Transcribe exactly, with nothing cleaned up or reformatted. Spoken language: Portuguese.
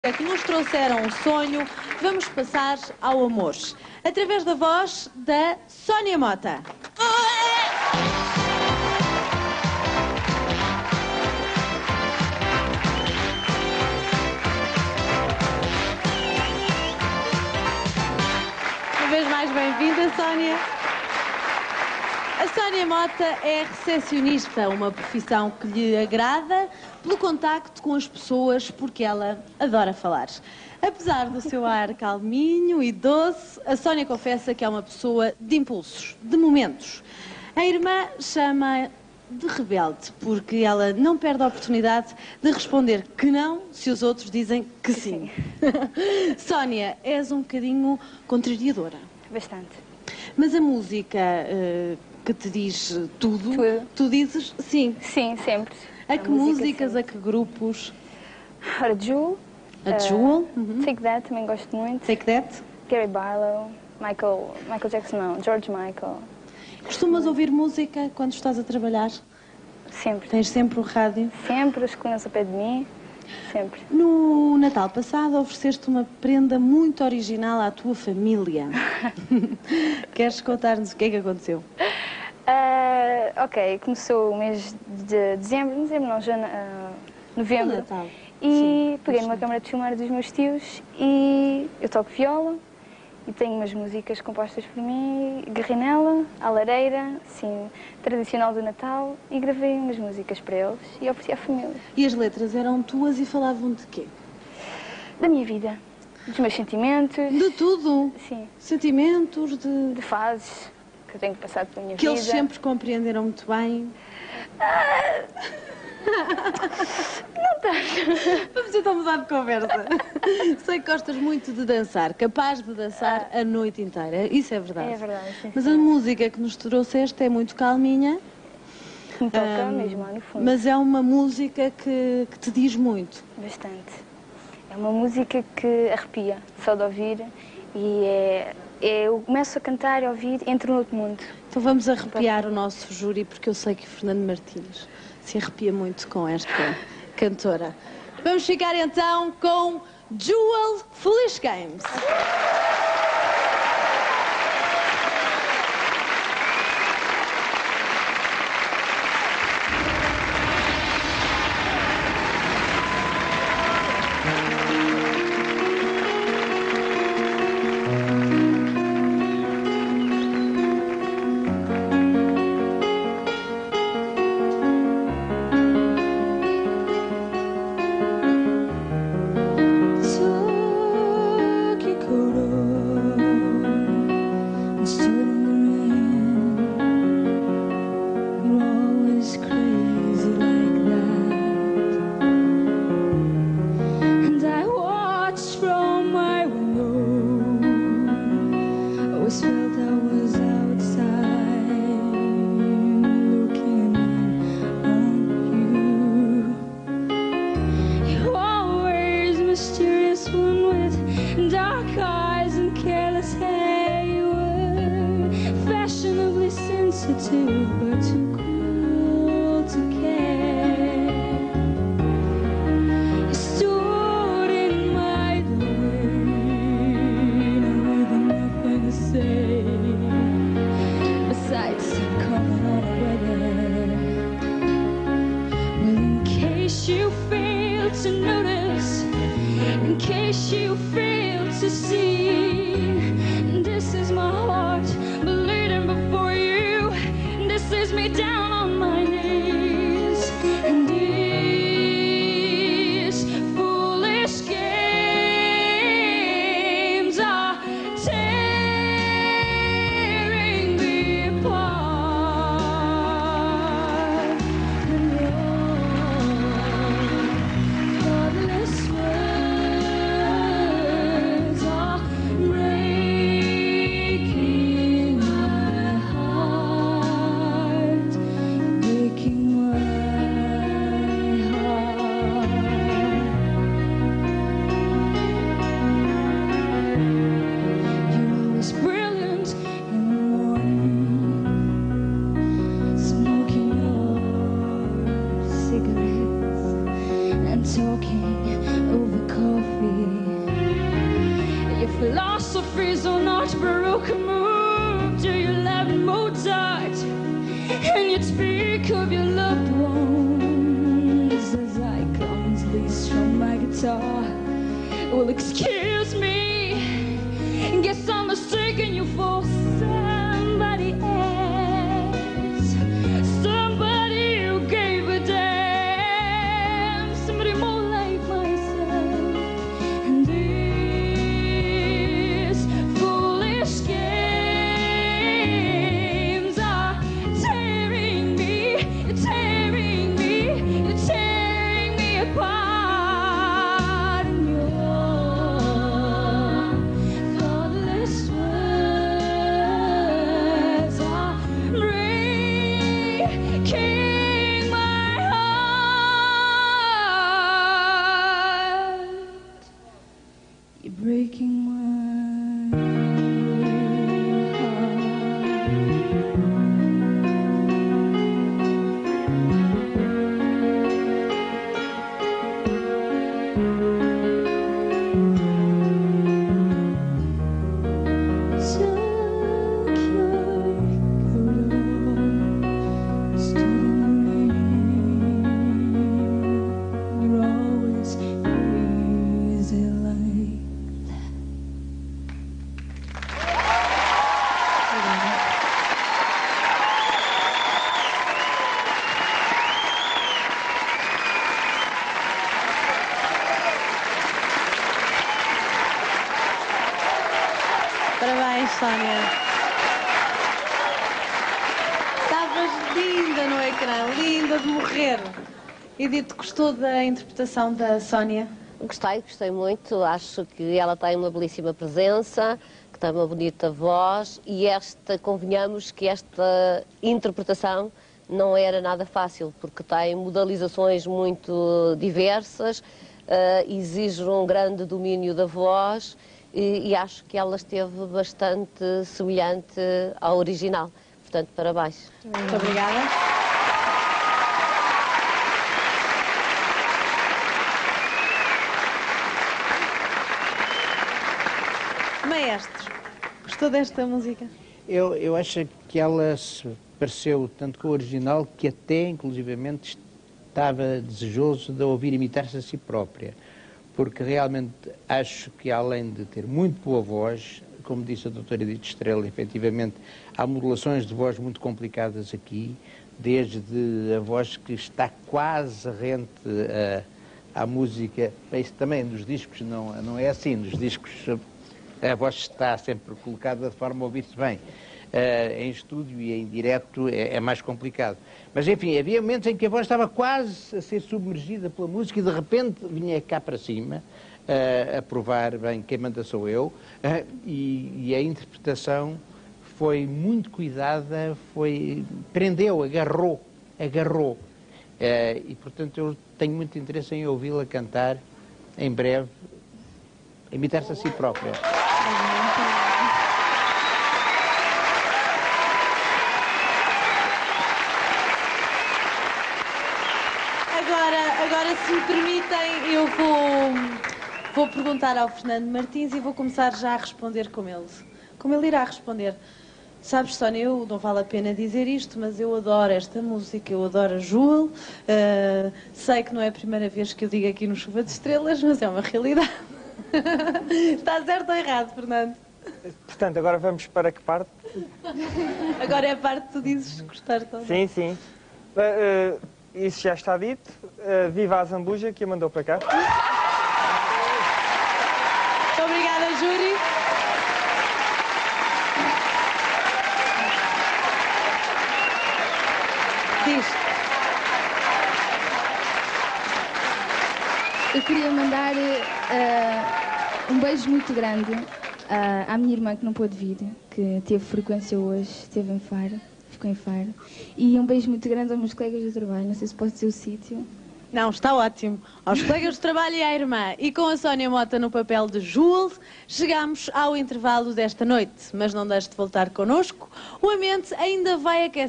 que nos trouxeram um sonho, vamos passar ao amor, através da voz da Sónia Mota. Uma vez mais bem-vinda, Sónia. A Sónia Mota é recepcionista, uma profissão que lhe agrada pelo contacto com as pessoas, porque ela adora falar. Apesar do seu ar calminho e doce, a Sónia confessa que é uma pessoa de impulsos, de momentos. A irmã chama de rebelde, porque ela não perde a oportunidade de responder que não se os outros dizem que sim. Sónia, és um bocadinho contrariadora. Bastante. Mas a música uh, que te diz tudo, Tudo. tu dizes sim. Sim, sempre. A que músicas, a que grupos? Ora, Jewel. A uh, Jewel? Uhum. Take That, também gosto muito. Take That? Gary Barlow. Michael, Michael Jackson não, George Michael. Costumas ouvir música quando estás a trabalhar? Sempre. Tens sempre o rádio? Sempre, os colunas ao pé de mim. Sempre. No Natal passado ofereceste uma prenda muito original à tua família. Queres contar-nos o que é que aconteceu? Uh, ok, começou o mês de dezembro, dezembro não, jane... uh, novembro. O Natal. E Sim, peguei numa câmara de filmar dos meus tios e eu toco viola e tenho umas músicas compostas por mim, agarrei nela, à lareira, assim, tradicional do Natal, e gravei umas músicas para eles e ofereci à família. E as letras eram tuas e falavam de quê? Da minha vida, dos meus sentimentos. De tudo? Sim. Sentimentos, de... De fases que eu tenho passado pela minha que vida. eles sempre compreenderam muito bem. Ah... Não tanto. Vamos então mudar de conversa. Sei que gostas muito de dançar, capaz de dançar ah. a noite inteira. Isso é verdade. É verdade, sim, Mas sim. a música que nos trouxeste é muito calminha. Me toca um, mesmo lá no fundo. Mas é uma música que, que te diz muito. Bastante. É uma música que arrepia, só de ouvir. E é, é, eu começo a cantar e a ouvir, entro no outro mundo. Então vamos arrepiar o nosso júri, porque eu sei que o Fernando Martins se arrepia muito com esta cantora. Vamos ficar então com Jewel Foolish Games. But too cruel to care. You stood in my way, with nothing to say, besides calling on the weather. Well, in case you fail to notice, in case you fail to see, this is my heart bleeding before you. This is me down on my knees, and these foolish games are tearing me apart. And your thoughtless words are always on Arch Baroque move? Do you love Mozart? And you'd speak of your loved ones as I clumsily strum my guitar. Well, excuse me, guess I'm mistaking you for somebody else. Somebody who gave a damn. Somebody more like myself. And these foolish games are tearing me, tearing me, tearing me apart. And your thoughtless words are breaking my heart. You're breaking my heart. Took your coat off, stood in the rain. You're always crazy like that. Parabéns, Sónia. Estavas linda no ecrã, linda de morrer. Edith, gostou da interpretação da Sónia? Gostei, gostei muito. Acho que ela tem uma belíssima presença, que tem uma bonita voz e esta, convenhamos que esta interpretação não era nada fácil, porque tem modalizações muito diversas, eh, exige um grande domínio da voz e, e acho que ela esteve bastante semelhante ao original. Portanto, parabéns. Muito obrigada. Maestro, gostou desta música? Eu, eu acho que ela se pareceu tanto com o original que até, inclusivamente, estava desejoso de ouvir imitar-se a si própria. Porque realmente acho que, além de ter muito boa voz, como disse a doutora Edith Estrela, efetivamente, há modulações de voz muito complicadas aqui, desde a voz que está quase rente à, à música. Isso também nos discos não, não é assim, nos discos a voz está sempre colocada de forma a ouvir-se bem. Uh, em estúdio e em direto é, é mais complicado. Mas, enfim, havia momentos em que a voz estava quase a ser submergida pela música e, de repente, vinha cá para cima, uh, a provar, bem, quem manda sou eu, uh, e, e a interpretação foi muito cuidada, foi, prendeu, agarrou, agarrou. Uh, e, portanto, eu tenho muito interesse em ouvi-la cantar, em breve, imitar-se a si própria. Agora, agora, se me permitem, eu vou, vou perguntar ao Fernando Martins e vou começar já a responder como ele, como ele irá responder. Sabes, Sónia, eu não vale a pena dizer isto, mas eu adoro esta música, eu adoro a Jewel. Uh, sei que não é a primeira vez que eu digo aqui no Chuva de Estrelas, mas é uma realidade. Está certo ou errado, Fernando? Portanto, agora vamos para que parte? Agora é a parte que tu dizes gostar também. Sim, sim. Uh, uh, isso já está dito. Uh, viva a Zambuja que a mandou para cá. Muito obrigada, Júri. Diz. Eu queria mandar uh, um beijo muito grande uh, à minha irmã que não pôde vir, que teve frequência hoje, esteve em Faro, ficou em Faro. E um beijo muito grande aos meus colegas de trabalho, não sei se pode ser o sítio. Não, está ótimo. Aos colegas de trabalho e à irmã. E com a Sónia Mota no papel de Jewel, chegamos ao intervalo desta noite. Mas não deixe de voltar connosco. O ambiente ainda vai aquecer.